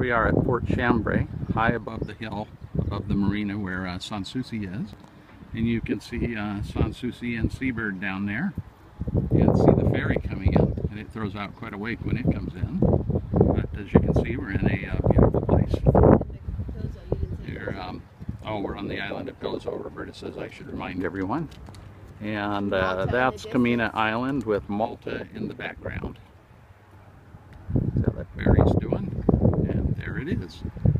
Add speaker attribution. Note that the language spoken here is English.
Speaker 1: we are at Fort Chambray, high above the hill, above the marina where Sanssouci is. And you can see Sanssouci and Seabird down there. And see the ferry coming in, and it throws out quite a wake when it comes in. But as you can see, we're in a beautiful place. Here, we're on the island of Gozo. Roberta says I should remind everyone. And that's Camina Island with Malta in the background. That's how that ferry's doing. And there it is.